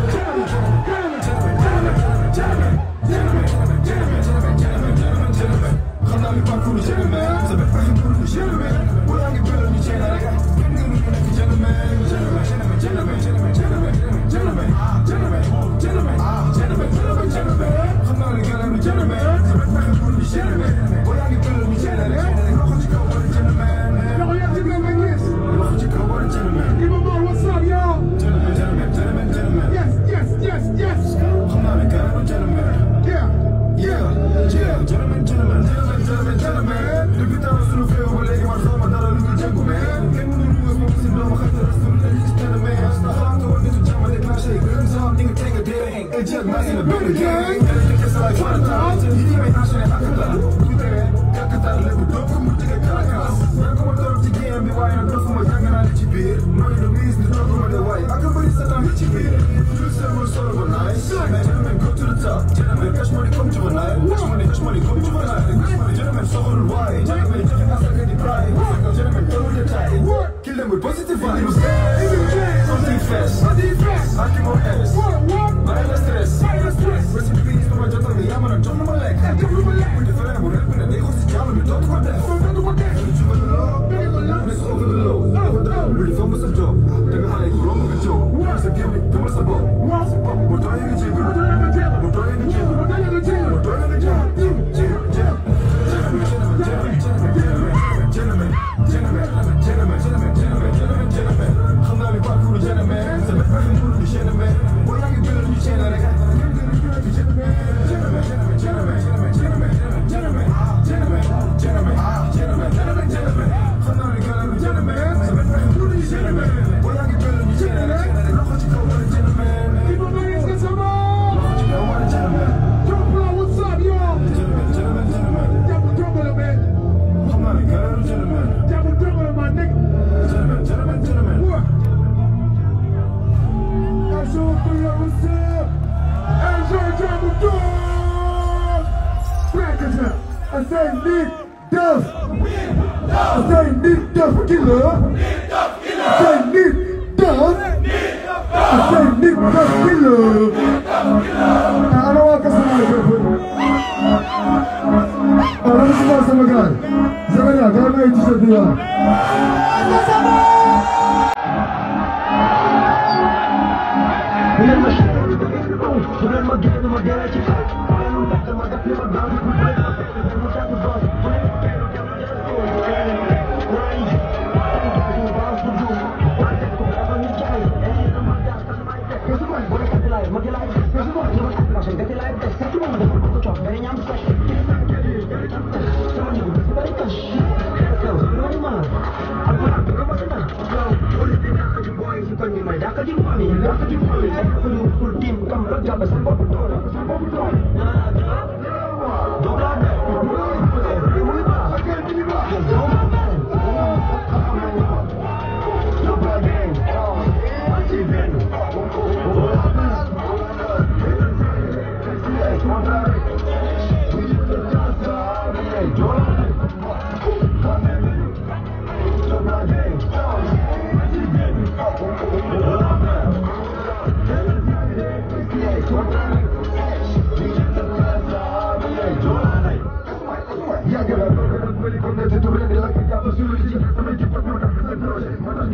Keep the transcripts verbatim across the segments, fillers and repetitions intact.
Kill them with positive vibes. Something fast. I keep on ass. Minus stress. Rest in peace to my daughter. Me, I'm gonna jump on my leg. With the fire, we're rapping and they hold the jam. We talk about that. Let's over the low. Over the low. Really focus on job. Take a high, wrong with a joke. Once again, we do us a ball. We're trying to jiggle. We're trying to jiggle. We're trying to jiggle. We're trying to jiggle. We're trying to jiggle. Jiggle, jiggle. Gentlemen, gentlemen, gentlemen, gentlemen, gentlemen, gentlemen, gentlemen, gentlemen, gentlemen, gentlemen. Xam naa ne parcours gentlemen. Sa bët waxi nguur di gentlemen. Boo yaa ngi bëgg ñu gentlemen rek. Gentlemen, gentlemen, gentlemen, gentlemen, gentlemen, gentlemen, gentlemen, gentlemen, gentlemen, gentlemen, gentlemen. Xam naa ne gentlemen, gentlemen. Sa bët waxi nguur di gentlemen. Boo yaa ngi bëgg ñu gentlemen rek. Loxo ci kaw wala gentlemen. Loxo ci kaw wala gentlemen. What's up, y'all? Gentlemen, gentlemen, gentlemen. Double double, man. Xam naa ne gentlemen, gentlemen. Double double, my nigga. Gentlemen, gentlemen, gentlemen. What? I show up for you, what's up? I show you double double. Black as hell. I say Nick Duff. I say Nick Duff killer. I say Nick Duff. I say Nick Duff killer. I don't want to say Ahora no se va a hacer local. Se venía, acá no hay t-shirt de igual.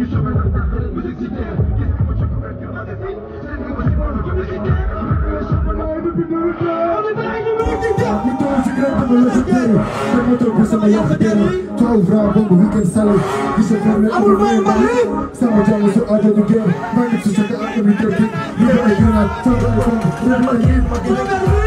weekend salad. This is from the other way. Some of them is out of the game. Man, it's just a other weekend thing. You know, I cannot tell them from the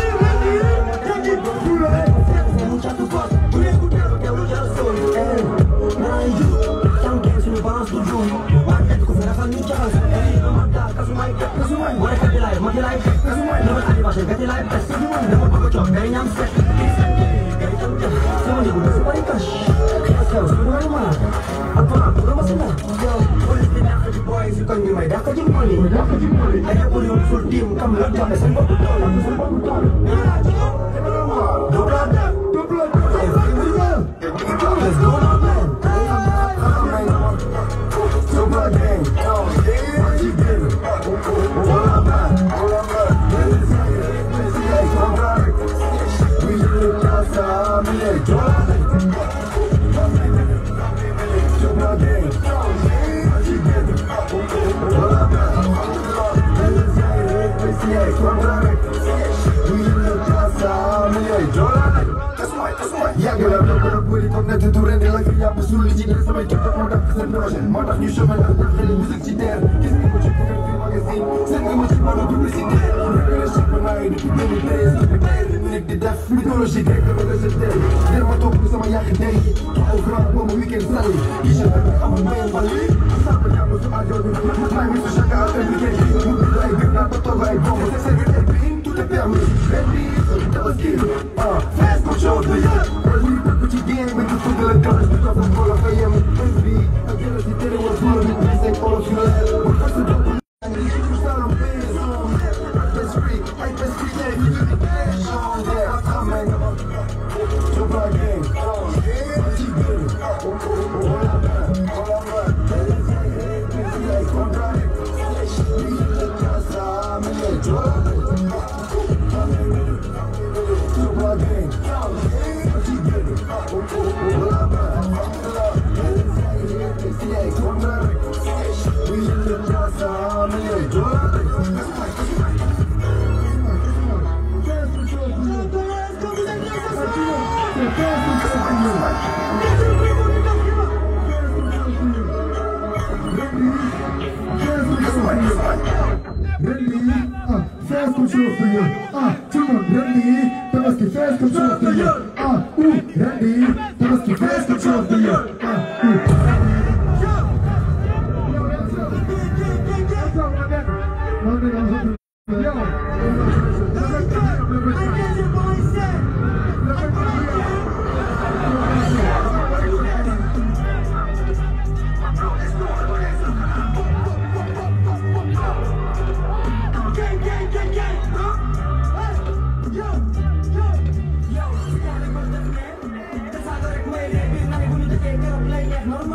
Yo,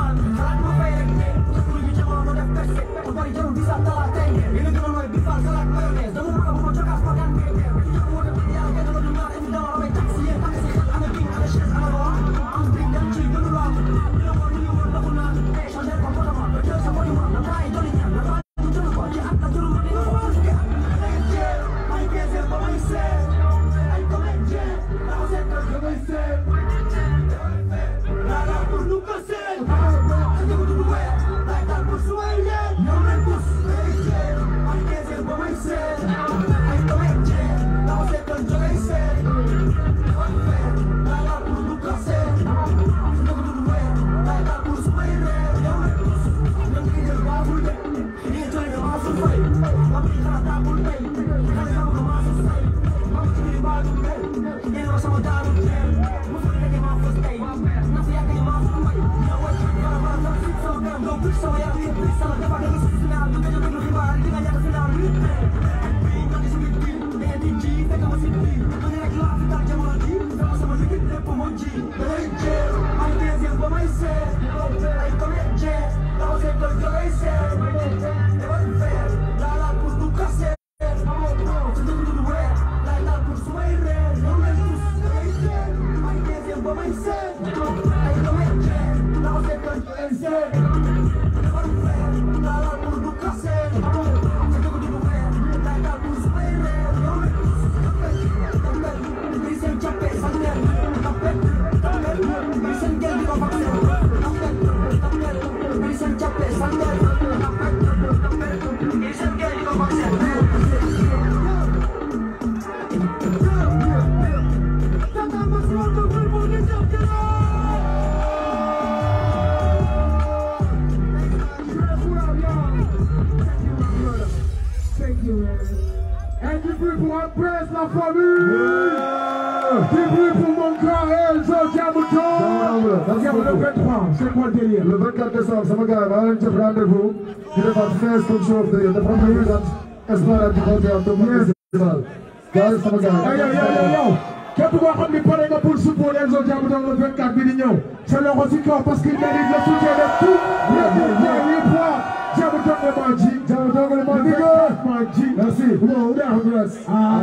Thank you, man. And du bruit pour Empress, la famille. Du bruit pour mon grand Elzo Diamouton. Le vingt-trois, c'est quoi le délire? Le vingt-quatre décembre, c'est mon gars, on a un rendez-vous. Il est en first come show of the year. The premier event, Esplanade du vingt-et-un octobre festival. Guys, c'est mon gars. Yo, yo, yo, yo. Képp koo xam ni pare nga pour soutenir Elzo Diamouton le vingt-quatre bi di ñëw. C'est le recycleur parce qu'il mérite le soutien de tous les Diamouton le Manji. Diamouton le Manji. Merci. Bon, on est en place.